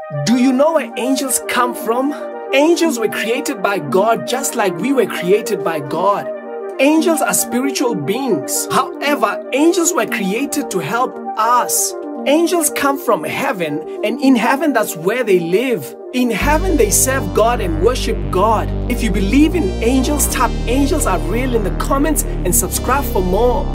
Do you know where angels come from? Angels were created by God just like we were created by God. Angels are spiritual beings. However, angels were created to help us. Angels come from heaven, and in heaven that's where they live. In heaven they serve God and worship God. If you believe in angels, type angels are real in the comments and subscribe for more.